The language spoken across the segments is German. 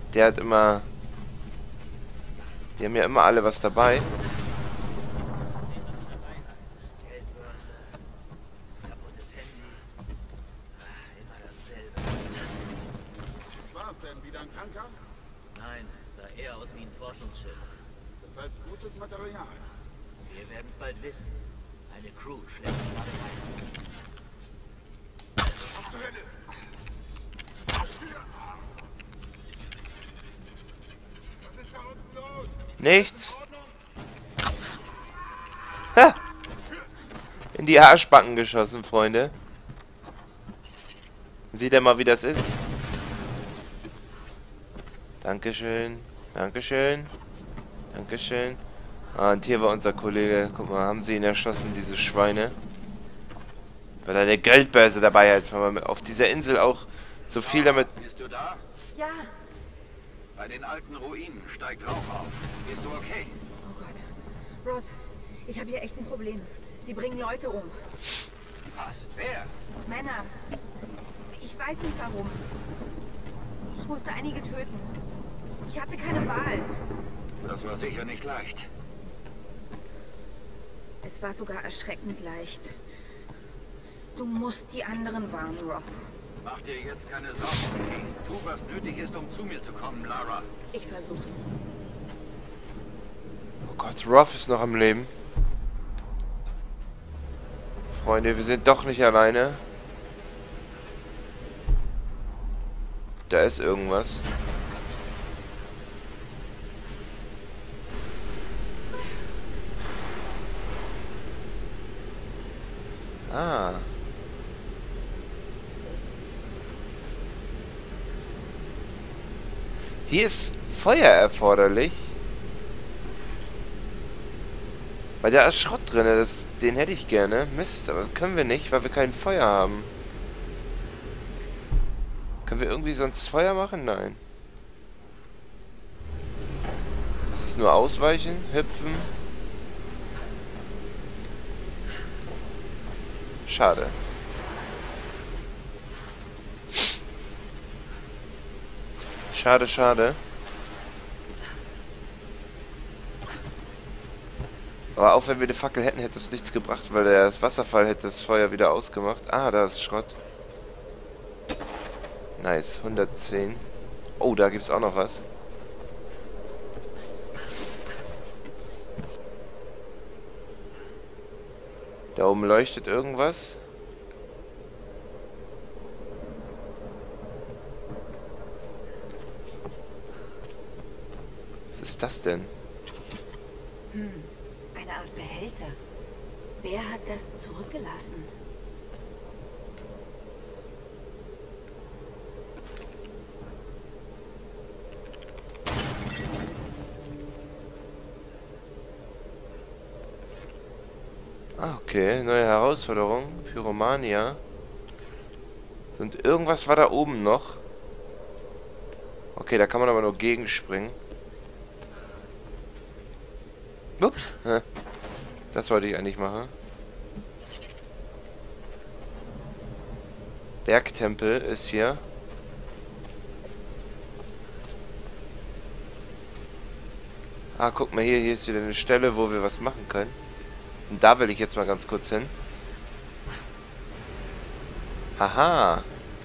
Der hat immer... Die haben ja immer alle was dabei. Geldbörse, kaputtes Handy. Immer dasselbe. Was war's denn? Wieder ein Tanker? Nein, sah eher aus wie ein Forschungsschiff. Das heißt gutes Material. Wir werden es bald wissen. Eine Crew schlägt gerade ein. Auf zur Hände! Was ist da unten los? Nichts. Ha! In die Arschbacken geschossen, Freunde. Seht ihr mal, wie das ist? Dankeschön. Dankeschön. Dankeschön. Ah, und hier war unser Kollege. Guck mal, haben sie ihn erschossen, diese Schweine. Weil er eine Geldbörse dabei hat. Weil man auf dieser Insel auch so viel damit... Bist du da? Ja. Bei den alten Ruinen steigt Rauch auf. Bist du okay? Oh Gott. Ross, ich habe hier echt ein Problem. Sie bringen Leute um. Was? Wer? Männer. Ich weiß nicht warum. Ich musste einige töten. Ich hatte keine Wahl. Das war sicher nicht leicht. Es war sogar erschreckend leicht. Du musst die anderen warnen, Ross. Mach dir jetzt keine Sorgen, Vicky. Tu, was nötig ist, um zu mir zu kommen, Lara. Ich versuch's. Oh Gott, Ruff ist noch am Leben. Freunde, wir sind doch nicht alleine. Da ist irgendwas. Ah. Hier ist Feuer erforderlich. Weil da ist Schrott drin, den hätte ich gerne. Mist, aber das können wir nicht, weil wir kein Feuer haben. Können wir irgendwie sonst Feuer machen? Nein. Das ist nur ausweichen, hüpfen. Schade. Schade, schade. Aber auch wenn wir eine Fackel hätten, hätte es nichts gebracht, weil der Wasserfall hätte das Feuer wieder ausgemacht. Ah, da ist Schrott. Nice, 110. Oh, da gibt es auch noch was. Da oben leuchtet irgendwas. Was ist das denn? Eine Art Behälter. Wer hat das zurückgelassen? Ah, okay. Neue Herausforderung. Pyromania. Und irgendwas war da oben noch. Okay, da kann man aber nur gegenspringen. Ups. Das wollte ich eigentlich machen. Bergtempel ist hier. Ah, guck mal hier. Hier ist wieder eine Stelle, wo wir was machen können. Und da will ich jetzt mal ganz kurz hin. Haha.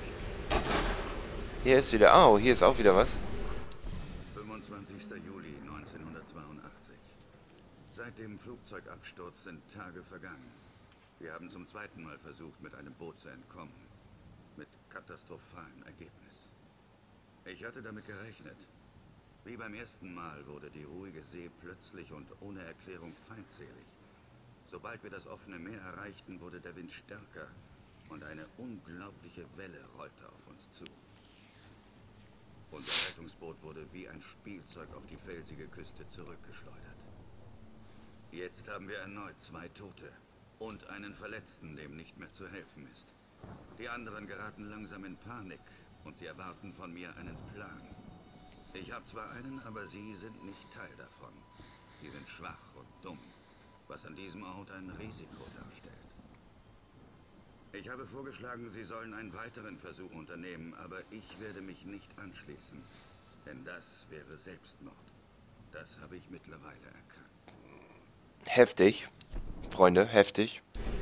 Hier ist wieder... Oh, hier ist auch wieder was. 25. Juli 1982. Seit dem Flugzeugabsturz sind Tage vergangen. Wir haben zum zweiten Mal versucht, mit einem Boot zu entkommen. Mit katastrophalem Ergebnis. Ich hatte damit gerechnet. Wie beim ersten Mal wurde die ruhige See plötzlich und ohne Erklärung feindselig. Sobald wir das offene Meer erreichten, wurde der Wind stärker und eine unglaubliche Welle rollte auf uns zu. Unser Rettungsboot wurde wie ein Spielzeug auf die felsige Küste zurückgeschleudert. Jetzt haben wir erneut 2 Tote und einen Verletzten, dem nicht mehr zu helfen ist. Die anderen geraten langsam in Panik und sie erwarten von mir einen Plan. Ich habe zwar einen, aber sie sind nicht Teil davon. Sie sind schwach und dumm, was an diesem Ort ein Risiko darstellt. Ich habe vorgeschlagen, Sie sollen einen weiteren Versuch unternehmen, aber ich werde mich nicht anschließen. Denn das wäre Selbstmord. Das habe ich mittlerweile erkannt. Heftig. Freunde, heftig.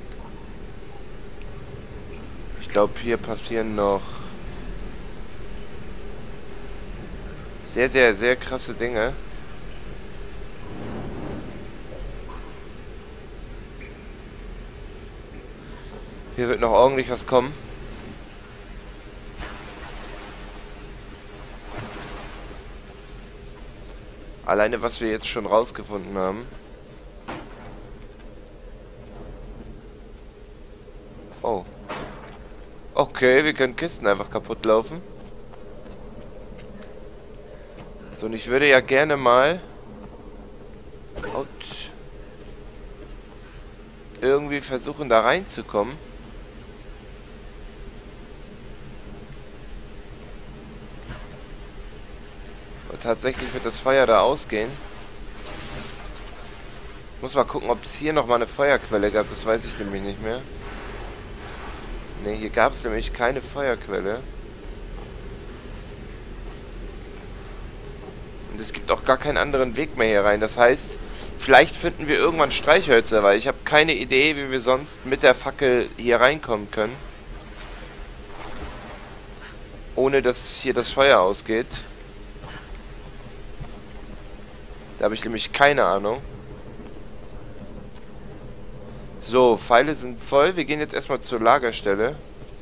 Ich glaube, hier passieren noch sehr, sehr, sehr krasse Dinge. Hier wird noch ordentlich was kommen. Alleine, was wir jetzt schon rausgefunden haben. Oh. Okay, wir können Kisten einfach kaputt laufen. So, und ich würde ja gerne mal... Autsch. Irgendwie versuchen, da reinzukommen. Und tatsächlich wird das Feuer da ausgehen. Muss mal gucken, ob es hier nochmal eine Feuerquelle gab. Das weiß ich nämlich nicht mehr. Ne, hier gab es nämlich keine Feuerquelle. Und es gibt auch gar keinen anderen Weg mehr hier rein. Das heißt, vielleicht finden wir irgendwann Streichhölzer, weil ich habe keine Idee, wie wir sonst mit der Fackel hier reinkommen können. Ohne dass hier das Feuer ausgeht. Da habe ich nämlich keine Ahnung. So, Pfeile sind voll. Wir gehen jetzt erstmal zur Lagerstelle.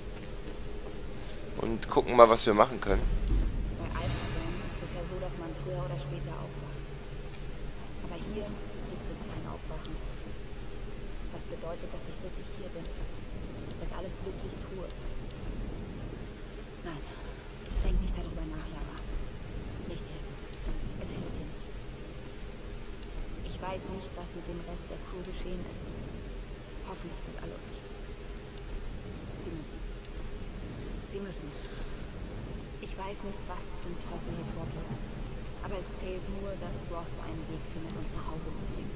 Und gucken mal, was wir machen können. Bei Albträumen ist es ja so, dass man früher oder später aufwacht. Aber hier gibt es kein Aufwachen. Was bedeutet, dass ich wirklich hier bin. Das alles wirklich tue. Nein, denk nicht darüber nach, Lara. Nicht jetzt. Es hilft dir nicht. Ich weiß nicht, was mit dem Rest der Crew geschehen ist. Hoffentlich sind alle okay. Sie müssen. Sie müssen. Ich weiß nicht, was zum Teufel hier vorgeht. Aber es zählt nur, dass Roth einen Weg findet, uns nach Hause zu bringen.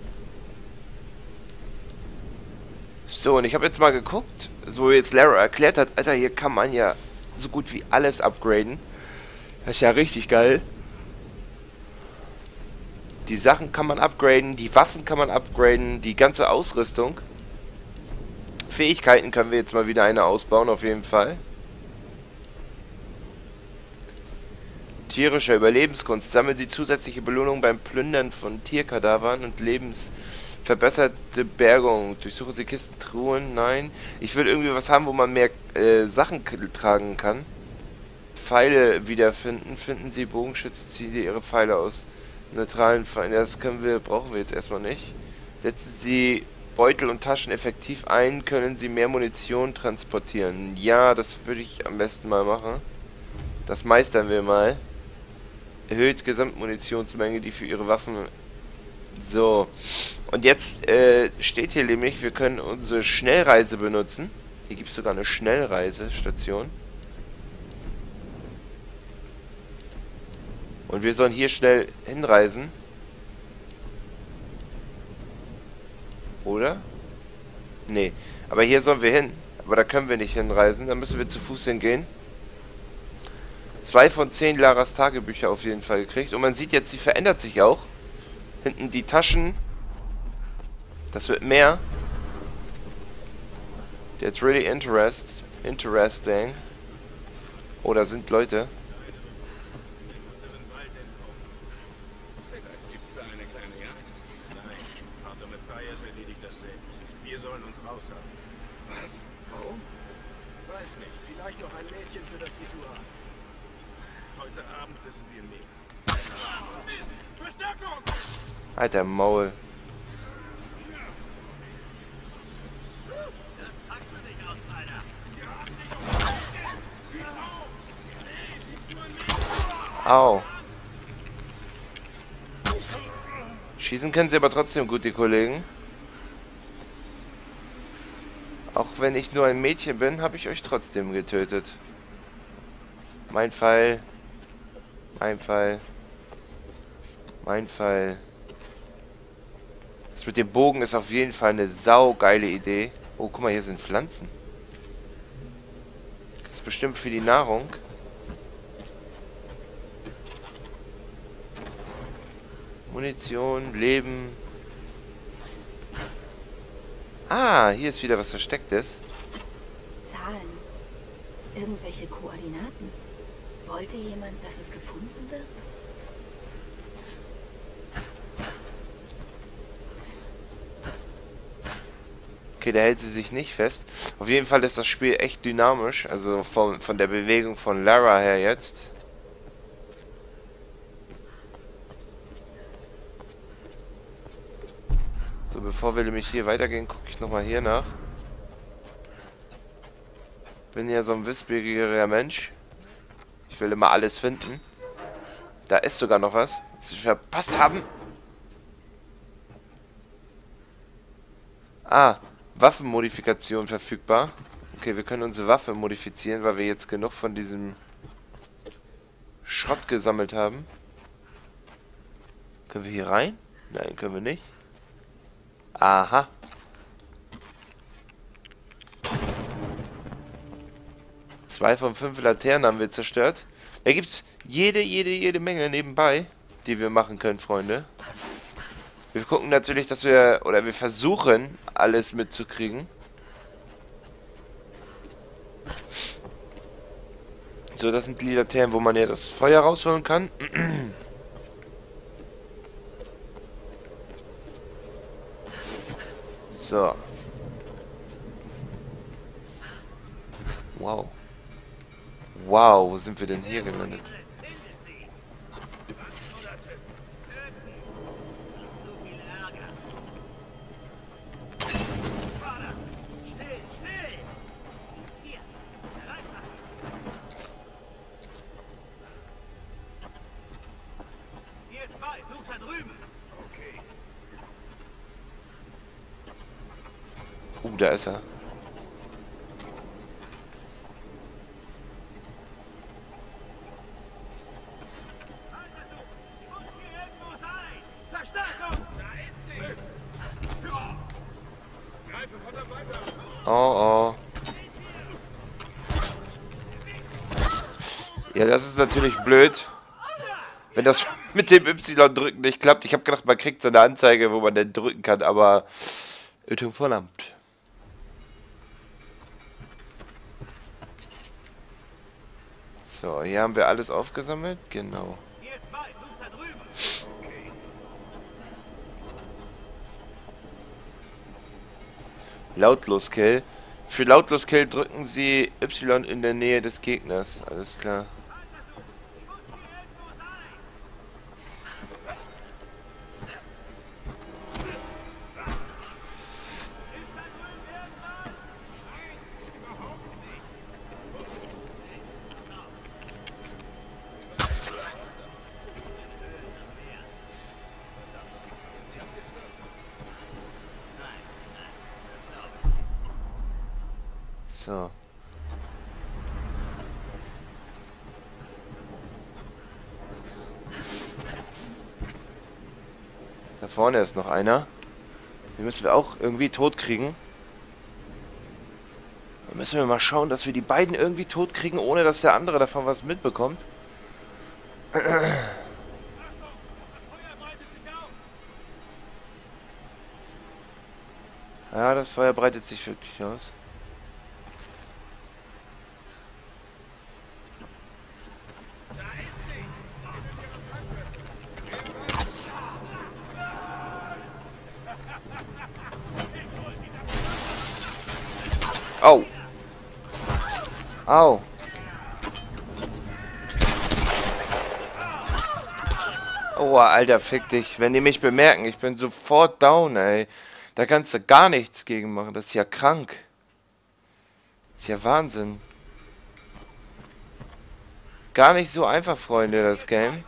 So, und ich habe jetzt mal geguckt, so wie jetzt Lara erklärt hat, Alter, hier kann man ja so gut wie alles upgraden. Das ist ja richtig geil. Die Sachen kann man upgraden, die Waffen kann man upgraden, die ganze Ausrüstung. Fähigkeiten können wir jetzt mal wieder eine ausbauen, auf jeden Fall. Tierische Überlebenskunst. Sammeln Sie zusätzliche Belohnungen beim Plündern von Tierkadavern und lebensverbesserte Bergung. Durchsuchen Sie Kisten, Truhen. Nein. Ich will irgendwie was haben, wo man mehr Sachen tragen kann. Pfeile wiederfinden. Finden Sie Bogenschützen, ziehen Sie Ihre Pfeile aus neutralen Pfeilen. Das brauchen wir jetzt erstmal nicht. Setzen Sie Beutel und Taschen effektiv ein, können Sie mehr Munition transportieren. Ja, das würde ich am besten mal machen. Das meistern wir mal. Erhöht Gesamtmunitionsmenge, die für Ihre Waffen... So. Und jetzt steht hier nämlich, wir können unsere Schnellreise benutzen. Hier gibt es sogar eine Schnellreisestation. Und wir sollen hier schnell hinreisen. Oder? Nee. Aber hier sollen wir hin. Aber da können wir nicht hinreisen. Da müssen wir zu Fuß hingehen. 2 von 10 Laras Tagebücher auf jeden Fall gekriegt. Und man sieht jetzt, sie verändert sich auch. Hinten die Taschen. Das wird mehr. That's really interesting. Oh, da sind Leute. Alter Maul. Au. Schießen können sie aber trotzdem gut, die Kollegen. Auch wenn ich nur ein Mädchen bin, habe ich euch trotzdem getötet. Mein Pfeil. Mein Pfeil. Mein Pfeil. Das mit dem Bogen ist auf jeden Fall eine saugeile Idee. Oh, guck mal, hier sind Pflanzen. Das ist bestimmt für die Nahrung. Munition, Leben. Ah, hier ist wieder was Verstecktes. Zahlen. Irgendwelche Koordinaten. Wollte jemand, dass es gefunden wird? Okay, da hält sie sich nicht fest. Auf jeden Fall ist das Spiel echt dynamisch. Also von der Bewegung von Lara her jetzt. So, bevor wir nämlich hier weitergehen, gucke ich nochmal hier nach. Bin ja so ein wissbegieriger Mensch. Ich will immer alles finden. Da ist sogar noch was, was wir verpasst haben. Ah, Waffenmodifikation verfügbar. Okay, wir können unsere Waffe modifizieren, weil wir jetzt genug von diesem Schrott gesammelt haben. Können wir hier rein? Nein, können wir nicht. Aha. Zwei von 5 Laternen haben wir zerstört. Da gibt es jede Menge nebenbei, die wir machen können, Freunde. Wir gucken natürlich, dass wir, oder wir versuchen, alles mitzukriegen. So, das sind die Laternen, wo man ja das Feuer rausholen kann. So. Wow. Wow, wo sind wir denn hier gelandet? Da ist er. Oh, oh. Ja, das ist natürlich blöd. Wenn das mit dem Y-Drücken nicht klappt. Ich habe gedacht, man kriegt so eine Anzeige, wo man den drücken kann, aber Irrtum verlangt. So, hier haben wir alles aufgesammelt. Genau. Lautlos-Kill. Für Lautlos-Kill drücken Sie Y in der Nähe des Gegners. Alles klar. So. Da vorne ist noch einer. Den müssen wir auch irgendwie tot kriegen. Da müssen wir mal schauen, dass wir die beiden irgendwie tot kriegen, ohne dass der andere davon was mitbekommt. Ja, das Feuer breitet sich wirklich aus. Au. Au. Oh, Alter, fick dich. Wenn die mich bemerken, ich bin sofort down, ey. Da kannst du gar nichts gegen machen. Das ist ja krank. Das ist ja Wahnsinn. Gar nicht so einfach, Freunde, das Game.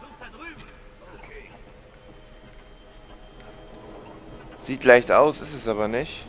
Sieht leicht aus, ist es aber nicht.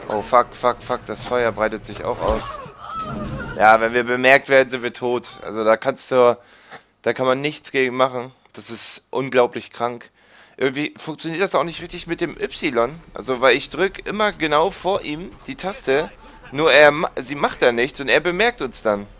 Oh, fuck, fuck, fuck. Das Feuer breitet sich auch aus. Ja, wenn wir bemerkt werden, sind wir tot. Also da kann man nichts gegen machen. Das ist unglaublich krank. Irgendwie funktioniert das auch nicht richtig mit dem Y. Also, weil ich drücke immer genau vor ihm die Taste. Nur sie macht da nichts und er bemerkt uns dann.